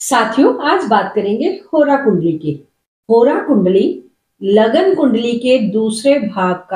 साथियों, आज बात करेंगे होरा कुंडली की। होरा कुंडली लगन कुंडली के दूसरे भाग का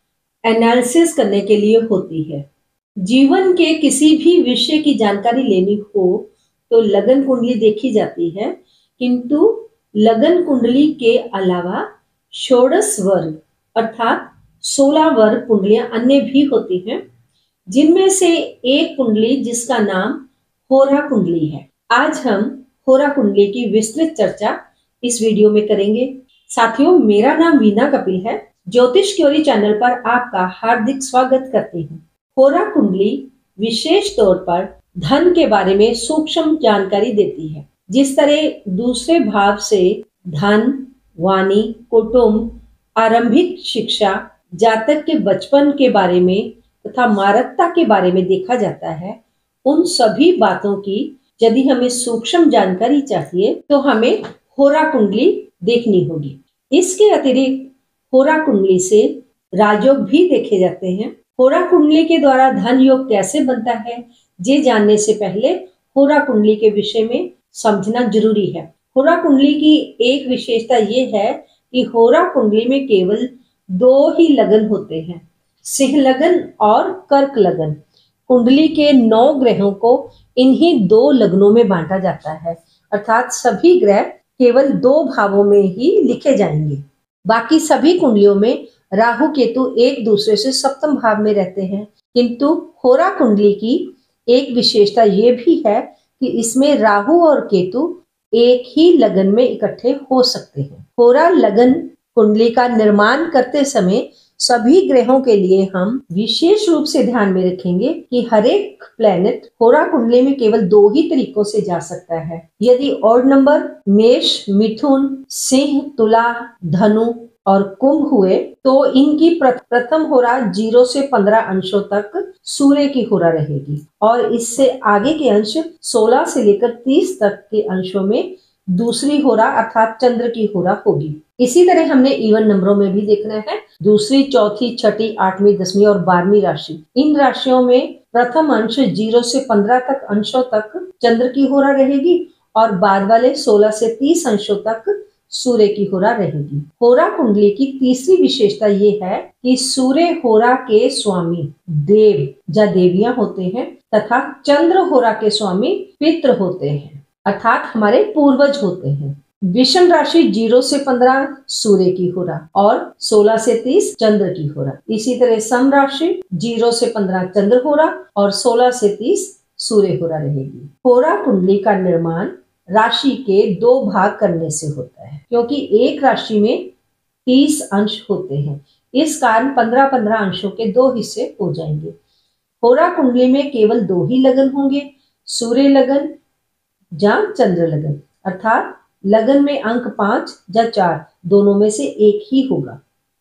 एनालिसिस करने के लिए होती है। जीवन के किसी भी विषय की जानकारी लेनी हो तो लगन कुंडली देखी जाती है, किंतु लगन कुंडली के अलावा षोडश वर्ग अर्थात 16 वर्ग कुंडलियां अन्य भी होती हैं, जिनमें से एक कुंडली जिसका नाम होरा कुंडली है। आज हम होरा कुंडली की विस्तृत चर्चा इस वीडियो में करेंगे। साथियों, मेरा नाम वीना कपिल है। ज्योतिष क्योरी चैनल पर आपका हार्दिक स्वागत करती हूँ। होरा कुंडली विशेष तौर पर धन के बारे में सूक्ष्म जानकारी देती है। जिस तरह दूसरे भाव से धन, वाणी, कुटुंब, आरंभिक शिक्षा, जातक के बचपन के बारे में तथा मारकता के बारे में देखा जाता है, उन सभी बातों की यदि हमें सूक्ष्म जानकारी चाहिए तो हमें होरा कुंडली देखनी होगी। इसके अतिरिक्त होरा कुंडली से राजयोग भी देखे जाते हैं। होरा कुंडली के द्वारा धन योग कैसे बनता है, ये जानने से पहले होरा कुंडली के विषय में समझना जरूरी है। होरा कुंडली की एक विशेषता ये है कि होरा कुंडली में केवल 2 ही लगन होते हैं, सिंह लगन और कर्क लगन। कुंडली के 9 ग्रहों को इन्हीं 2 लग्नों में बांटा जाता है, अर्थात सभी ग्रह केवल 2 भावों में ही लिखे जाएंगे। बाकी सभी कुंडलियों में राहु केतु एक दूसरे से सप्तम भाव में रहते हैं, किंतु होरा कुंडली की एक विशेषता ये भी है कि इसमें राहु और केतु एक ही लगन में इकट्ठे हो सकते हैं। होरा लगन कुंडली का निर्माण करते समय सभी ग्रहों के लिए हम विशेष रूप से ध्यान में रखेंगे कि हर एक प्लेनेट होरा कुंडली में केवल 2 ही तरीकों से जा सकता है। यदि ऑड नंबर मेष, मिथुन, सिंह, तुला, धनु और कुंभ हुए तो इनकी प्रथम होरा 0 से 15 अंशों तक सूर्य की होरा रहेगी और इससे आगे के अंश 16 से लेकर 30 तक के अंशों में दूसरी होरा अर्थात चंद्र की होरा होगी। इसी तरह हमने इवन नंबरों में भी देखना है। दूसरी, चौथी, छठी, 8वीं, 10वीं और 12वीं राशि, इन राशियों में प्रथम अंश 0 से 15 तक अंशों तक चंद्र की होरा रहेगी और बाद वाले 16 से 30 अंशों तक सूर्य की होरा रहेगी। होरा कुंडली की तीसरी विशेषता ये है कि सूर्य होरा के स्वामी देव या देवियां होते हैं तथा चंद्र होरा के स्वामी पितृ होते हैं, अर्थात हमारे पूर्वज होते हैं। विषम राशि 0 से 15 सूर्य की होरा और 16 से 30 चंद्र की होरा। इसी तरह सम राशि 0 से 15 चंद्र होरा और 16 से 30 सूर्य होरा रहेगी। होरा कुंडली का निर्माण राशि के 2 भाग करने से होता है, क्योंकि एक राशि में 30 अंश होते हैं। इस कारण 15-15 अंशों के 2 हिस्से हो जाएंगे। होरा कुंडली में केवल 2 ही लगन होंगे, सूर्य लगन या चंद्र लगन, अर्थात लगन में अंक 5 या 4 दोनों में से एक ही होगा।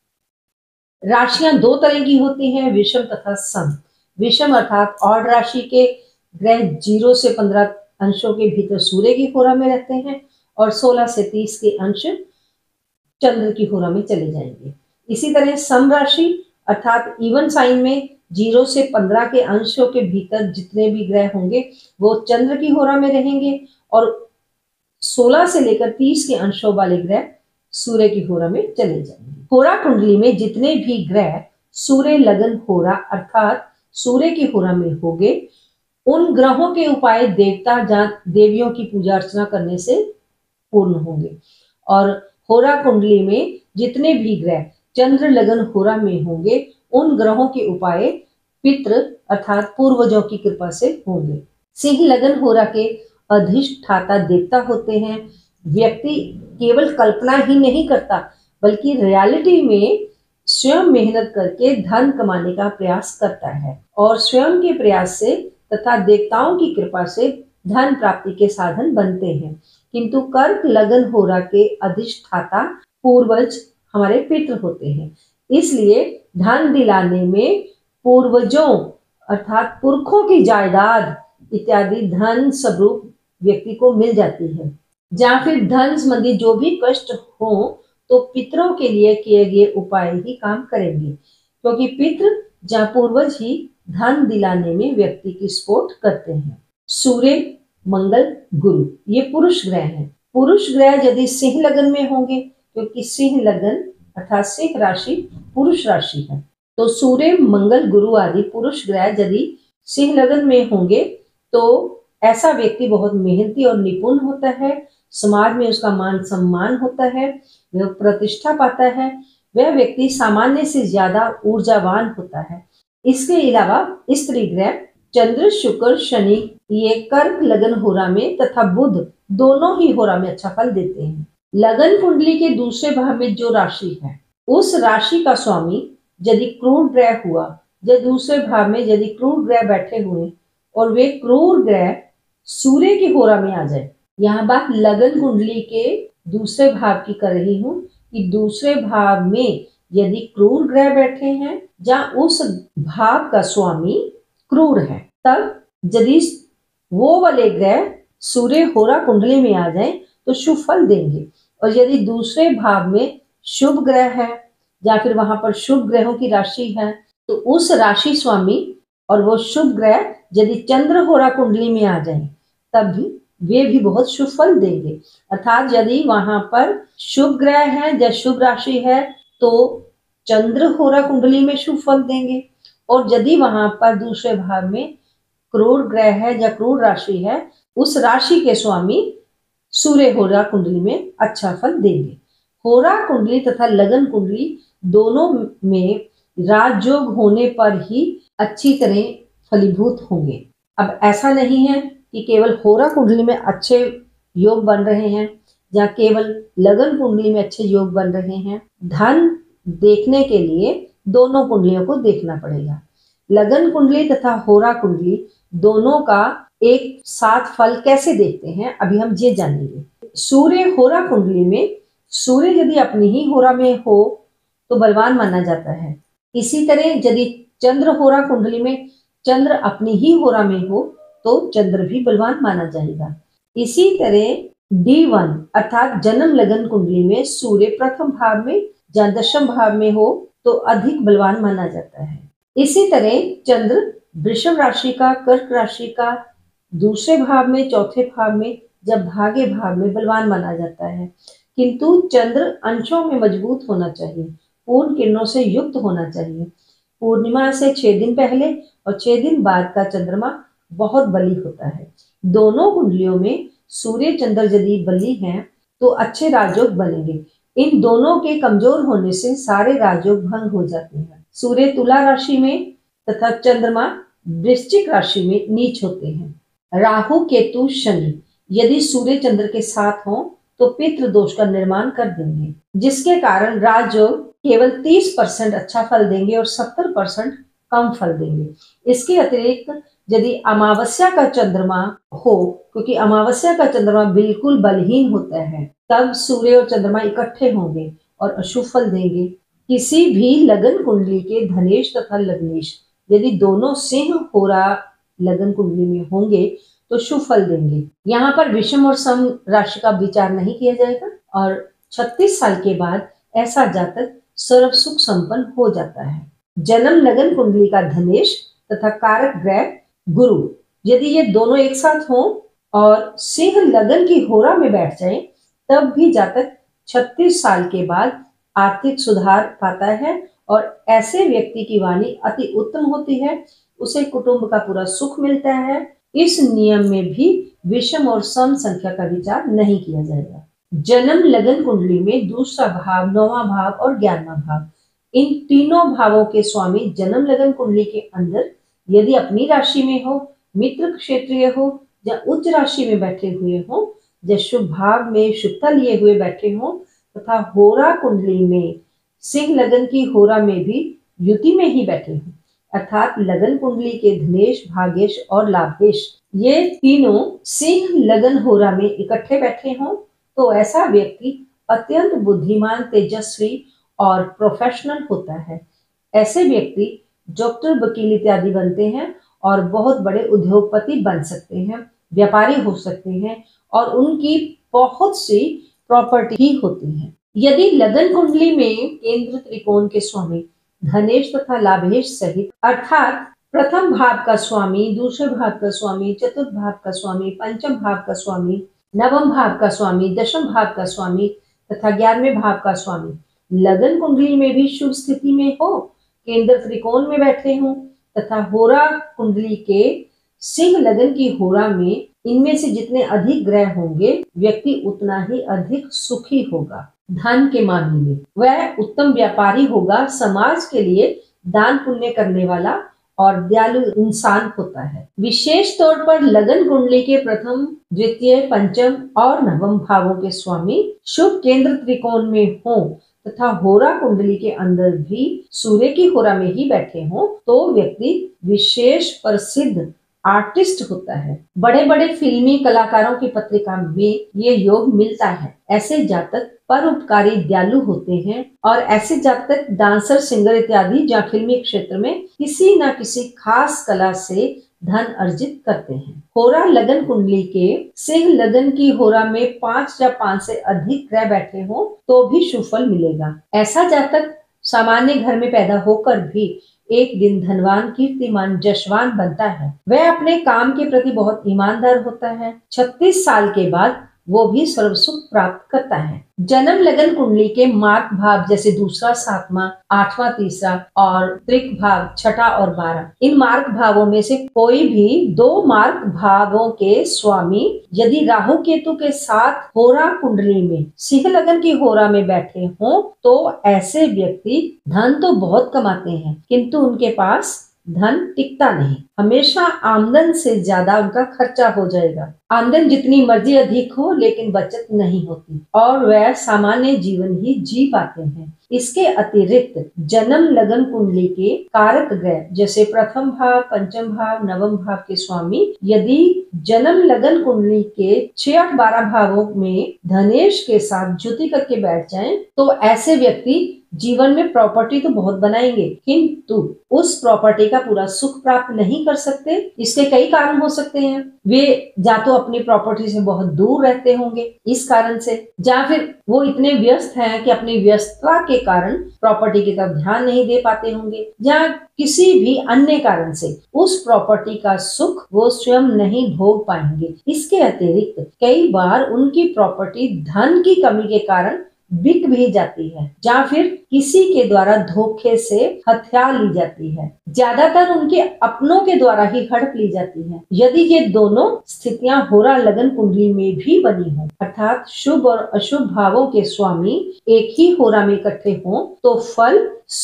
राशियां 2 तरह की होती हैं, विषम तथा सम। विषम अर्थात ऑड राशि के ग्रह 0 से 15 अंशों के भीतर सूर्य की होरा में रहते हैं और 16 से 30 के अंश चंद्र की होरा में चले जाएंगे। इसी तरह सम राशि अर्थात इवन साइन में 0 से 15 के अंशों के भीतर जितने भी ग्रह होंगे वो चंद्र की होरा में रहेंगे और 16 से लेकर 30 के अंशों वाले ग्रह सूर्य की होरा में चले जाएंगे। होरा कुंडली में जितने भी ग्रह सूर्य लगन होरा अर्थात सूर्य की होरा में होंगे, उन ग्रहों के उपाय देवता या देवियों की पूजा अर्चना करने से पूर्ण होंगे और होरा कुंडली में जितने भी ग्रह चंद्र लगन होरा में होंगे, उन ग्रहों के उपाय पितृ अर्थात पूर्वजों की कृपा से होंगे। सिंह लगन होरा के अधिष्ठाता देवता होते हैं। व्यक्ति केवल कल्पना ही नहीं करता बल्कि रियलिटी में स्वयं मेहनत करके धन कमाने का प्रयास करता है और स्वयं के प्रयास से तथा देवताओं की कृपा से धन प्राप्ति के साधन बनते हैं। किंतु कर्क लगन होरा के अधिष्ठाता पूर्वज हमारे पितृ होते हैं, इसलिए धन दिलाने में पूर्वजों अर्थात पुरखों की जायदाद इत्यादि धन स्वरूप व्यक्ति को मिल जाती है। या फिर धन संबंधी जो भी कष्ट हो तो पितरों के लिए किए गए उपाय ही काम करेंगे, क्योंकि पितृ या पूर्वज ही धन दिलाने में व्यक्ति की सपोर्ट करते हैं। सूर्य मंगल, गुरु, ये पुरुष ग्रह हैं। पुरुष ग्रह यदि सिंह लगन में होंगे, क्योंकि सिंह लगन अर्थात सिंह राशि पुरुष राशि है, तो सूर्य, मंगल, गुरु आदि पुरुष ग्रह यदि सिंह लगन में होंगे तो ऐसा व्यक्ति बहुत मेहनती और निपुण होता है, समाज में उसका मान सम्मान होता है, वह प्रतिष्ठा पाता है, वह व्यक्ति सामान्य से ज्यादा ऊर्जावान होता है। इसके अलावा स्त्री ग्रह चंद्र, शुक्र, शनि ये कर्क लगन होरा में तथा बुध दोनों ही होरा में अच्छा फल देते हैं। लगन कुंडली के दूसरे भाव में जो राशि है उस राशि का स्वामी यदि क्रूर ग्रह हुआ, या दूसरे भाव में यदि क्रूर ग्रह बैठे हुए और वे क्रूर ग्रह सूर्य की होरा में आ जाए। यहाँ बात लगन कुंडली के दूसरे भाव की कर रही हूँ कि दूसरे भाव में यदि क्रूर ग्रह बैठे हैं या उस भाव का स्वामी क्रूर है, तब यदि वो वाले ग्रह सूर्य होरा कुंडली में आ जाए तो शुभ फल देंगे। और यदि दूसरे भाव में शुभ ग्रह है या फिर वहां पर शुभ ग्रहों की राशि है, तो उस राशि स्वामी और वो शुभ ग्रह यदि चंद्र होरा कुंडली में आ जाए तब भी वे भी बहुत शुभ फल देंगे। अर्थात यदि वहां पर शुभ ग्रह है या शुभ राशि है तो चंद्र होरा कुंडली में शुभ फल देंगे, और यदि वहां पर दूसरे भाव में क्रूर ग्रह है या क्रूर राशि है, उस राशि के स्वामी सूर्य होरा कुंडली में अच्छा फल देंगे। होरा कुंडली तथा लगन कुंडली दोनों में राजयोग होने पर ही अच्छी तरह फलीभूत होंगे। अब ऐसा नहीं है कि केवल होरा कुंडली में अच्छे योग बन रहे हैं या केवल लगन कुंडली में अच्छे योग बन रहे हैं। धन देखने के लिए दोनों कुंडलियों को देखना पड़ेगा। लगन कुंडली तथा होरा कुंडली दोनों का एक साथ फल कैसे देखते हैं, अभी हम ये जानेंगे। सूर्य होरा कुंडली में सूर्य यदि अपनी ही होरा में हो तो बलवान माना जाता है। इसी तरह यदि चंद्र होरा कुंडली में चंद्र अपनी ही होरा में हो तो चंद्र भी बलवान माना जाएगा। इसी तरह D1 अर्थात जन्म लगन कुंडली में सूर्य प्रथम भाव में या दशम भाव में हो तो अधिक बलवान माना जाता है। इसी तरह चंद्र वृषभ राशि का, कर्क राशि का दूसरे भाव में, चौथे भाव में, जब भाग्य भाव में बलवान माना जाता है। किंतु चंद्र अंशों में मजबूत होना चाहिए, पूर्ण किरणों से युक्त होना चाहिए। पूर्णिमा से 6 दिन पहले और 6 दिन बाद का चंद्रमा बहुत बली होता है। दोनों कुंडलियों में सूर्य चंद्र यदि बली हैं तो अच्छे राजयोग बनेंगे। इन दोनों के कमजोर होने से सारे राजयोग भंग हो जाते हैं। सूर्य तुला राशि में तथा चंद्रमा वृश्चिक राशि में नीच होते हैं। राहु, केतु, शनि यदि सूर्य चंद्र के साथ हों तो पितृ दोष का निर्माण कर देंगे, जिसके कारण राजयोग केवल 30% अच्छा फल देंगे और 70% कम फल देंगे। इसके अतिरिक्त यदि अमावस्या का चंद्रमा हो, क्योंकि अमावस्या का चंद्रमा बिल्कुल बलहीन होता है, तब सूर्य और चंद्रमा इकट्ठे होंगे और अशुभ फल देंगे। किसी भी लगन कुंडली के धनेश तथा लग्नेश यदि दोनों सिंह होरा लगन कुंडली में होंगे तो शुभ फल देंगे। यहाँ पर विषम और सम राशि का विचार नहीं किया जाएगा और 36 साल के बाद ऐसा जातक सर्व सुख संपन्न हो जाता है। जन्म लगन कुंडली का धनेश तथा कारक ग्रह गुरु यदि ये दोनों एक साथ हों और सिंह लगन की होरा में बैठ जाएं, तब भी जातक 36 साल के बाद आर्थिक सुधार पाता है और ऐसे व्यक्ति की वाणी अति उत्तम होती है, उसे कुटुंब का पूरा सुख मिलता है। इस नियम में भी विषम और सम संख्या का विचार नहीं किया जाएगा। जन्म लगन कुंडली में दूसरा भाव, 9वां भाव और 11वां भाव, इन तीनों भावों के स्वामी जन्म लगन कुंडली के अंदर यदि अपनी राशि में हो, मित्र क्षेत्रीय हो या उच्च राशि में बैठे हुए हो या शुभ भाव में शुभता लिए हुए बैठे हो तथा होरा कुंडली में सिंह लगन की होरा में भी युति में ही बैठे हो, अर्थात लगन कुंडली के धनेश, भाग्येश और लाभेश ये तीनों सिंह लगन होरा में इकट्ठे बैठे हों, तो ऐसा व्यक्ति अत्यंत बुद्धिमान, तेजस्वी और प्रोफेशनल होता है। ऐसे व्यक्ति डॉक्टर, वकील इत्यादि बनते हैं और बहुत बड़े उद्योगपति बन सकते हैं, व्यापारी हो सकते हैं और उनकी बहुत सी प्रॉपर्टी ही होती है। यदि लगन कुंडली में केंद्र त्रिकोण के स्वामी धनेश तथा लाभेश सहित अर्थात प्रथम भाव का स्वामी, दूसरे भाव का स्वामी, चतुर्थ भाव का स्वामी, पंचम भाव का स्वामी, नवम भाव का स्वामी, दशम भाव का स्वामी तथा 11वें भाव का स्वामी लगन कुंडली में भी शुभ स्थिति में हो, केंद्र त्रिकोण में बैठे हों तथा होरा कुंडली के सिंह लगन की होरा में इनमें से जितने अधिक ग्रह होंगे व्यक्ति उतना ही अधिक सुखी होगा। धन के मामले में वह उत्तम व्यापारी होगा, समाज के लिए दान पुण्य करने वाला और दयालु इंसान होता है। विशेष तौर पर लगन कुंडली के प्रथम, द्वितीय, पंचम और नवम भावों के स्वामी शुभ केंद्र त्रिकोण में हों तथा होरा कुंडली के अंदर भी सूर्य की होरा में ही बैठे हों तो व्यक्ति विशेष प्रसिद्ध आर्टिस्ट होता है। बड़े बड़े फिल्मी कलाकारों की पत्रिका में ये योग मिलता है। ऐसे जातक परोपकारी दयालु होते हैं और ऐसे जातक डांसर, सिंगर इत्यादि जहाँ फिल्मी क्षेत्र में किसी न किसी खास कला से धन अर्जित करते हैं। होरा लगन कुंडली के सिंह लगन की होरा में 5 या 5 से अधिक ग्रह बैठे हो तो भी शुभ फल मिलेगा। ऐसा जातक सामान्य घर में पैदा होकर भी एक दिन धनवान, कीर्तिमान, जशवान बनता है। वह अपने काम के प्रति बहुत ईमानदार होता है। 36 साल के बाद वो भी सर्व सुख प्राप्त करता है। जन्म लगन कुंडली के मार्क भाव जैसे दूसरा, 7वां, 8वां, तीसरा और त्रिक भाव 6 और 12, इन मार्क भावों में से कोई भी 2 मार्क भावों के स्वामी यदि राहु केतु के साथ होरा कुंडली में सिंह लगन की होरा में बैठे हों तो ऐसे व्यक्ति धन तो बहुत कमाते हैं किंतु उनके पास धन टिकता नहीं। हमेशा आमदन से ज्यादा उनका खर्चा हो जाएगा। आमदन जितनी मर्जी अधिक हो लेकिन बचत नहीं होती और वह सामान्य जीवन ही जी पाते हैं। इसके अतिरिक्त जन्म लगन कुंडली के कारक ग्रह जैसे प्रथम भाव, पंचम भाव, नवम भाव के स्वामी यदि जन्म लगन कुंडली के 6, 8, 12 भावों में धनेश के साथ ज्योति करके बैठ जाएं तो ऐसे व्यक्ति जीवन में प्रॉपर्टी तो बहुत बनाएंगे किंतु उस प्रॉपर्टी का पूरा सुख प्राप्त नहीं कर सकते। इसके कई कारण हो सकते हैं। वे या तो अपनी प्रॉपर्टी से बहुत दूर रहते होंगे इस कारण से, या फिर वो इतने व्यस्त हैं कि अपनी व्यस्तता के कारण प्रॉपर्टी की तरफ ध्यान नहीं दे पाते होंगे, या किसी भी अन्य कारण से उस प्रॉपर्टी का सुख वो स्वयं नहीं भोग पाएंगे। इसके अतिरिक्त कई बार उनकी प्रॉपर्टी धन की कमी के कारण बिक भी जाती है या फिर किसी के द्वारा धोखे से हत्या ली जाती है। ज्यादातर उनके अपनों के द्वारा ही हड़प ली जाती है। यदि ये दोनों स्थितियां होरा लगन कुंडली में भी बनी हो अर्थात शुभ और अशुभ भावों के स्वामी एक ही होरा में इकट्ठे हों तो फल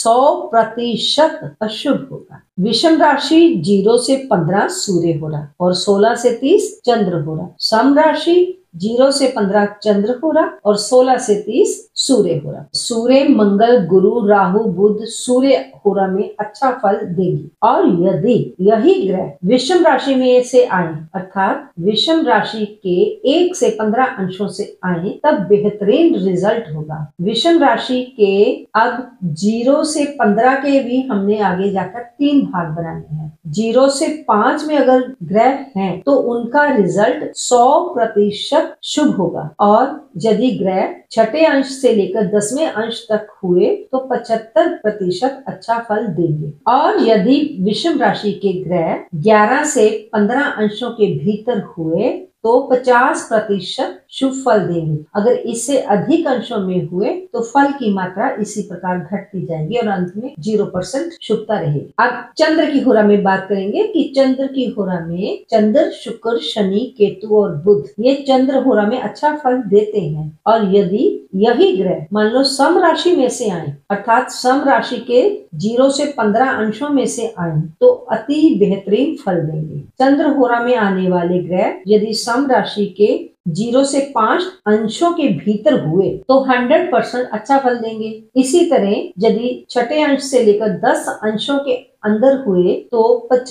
100% अशुभ होगा। विषम राशि 0 से 15 सूर्य होरा और 16 से 30 चंद्र होरा। सम राशि 0 से 15 चंद्र होरा और 16 से 30 सूर्य होरा। सूर्य, मंगल, गुरु, राहु, बुध सूर्य होरा में अच्छा फल देगी और यदि यही ग्रह विषम राशि में से आए अर्थात विषम राशि के 1 से 15 अंशों से आए तब बेहतरीन रिजल्ट होगा। विषम राशि के अब 0 से 15 के भी हमने आगे जाकर 3 भाग बनाने हैं। 0 से 5 में अगर ग्रह हैं तो उनका रिजल्ट 100% शुभ होगा और यदि ग्रह 6ठे अंश से लेकर 10वें अंश तक हुए तो 75% अच्छा फल देंगे और यदि विषम राशि के ग्रह 11 से 15 अंशों के भीतर हुए तो 50% शुभ फल देंगे। अगर इससे अधिक अंशों में हुए तो फल की मात्रा इसी प्रकार घटती जाएगी और अंत में 0% शुभता रहेगी। अब चंद्र की होरा में बात करेंगे कि चंद्र की होरा में चंद्र, शुक्र, शनि, केतु और बुध ये चंद्र होरा में अच्छा फल देते हैं और यदि यही ग्रह मान लो सम राशि में से आए अर्थात सम राशि के 0 से 15 अंशों में से आए तो अति बेहतरीन फल देंगे। चंद्र होरा में आने वाले ग्रह यदि सम राशि के 0 से 5 अंशों के भीतर हुए तो 100% अच्छा फल देंगे। इसी तरह यदि 6ठे अंश से लेकर 10 अंशों के अंदर हुए तो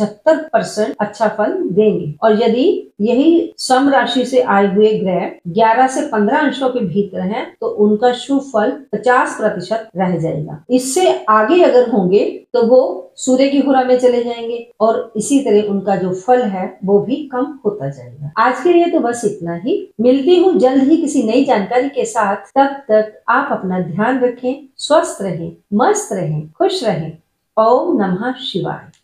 75% अच्छा फल देंगे और यदि यही सम राशि से आए हुए ग्रह 11 से 15 अंशों के भीतर हैं तो उनका शुभ फल 50% रह जाएगा। इससे आगे अगर होंगे तो वो सूर्य की होरा में चले जाएंगे और इसी तरह उनका जो फल है वो भी कम होता जाएगा। आज के लिए तो बस इतना ही। मिलती हूँ जल्द ही किसी नई जानकारी के साथ। तब तक आप अपना ध्यान रखें, स्वस्थ रहें, मस्त रहें, खुश रहें। ओम नमः शिवाय।